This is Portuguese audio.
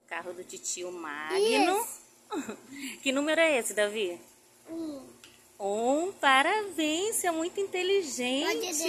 Carro do titio Magno. Que número é esse, Davi? 1. Parabéns, você é muito inteligente.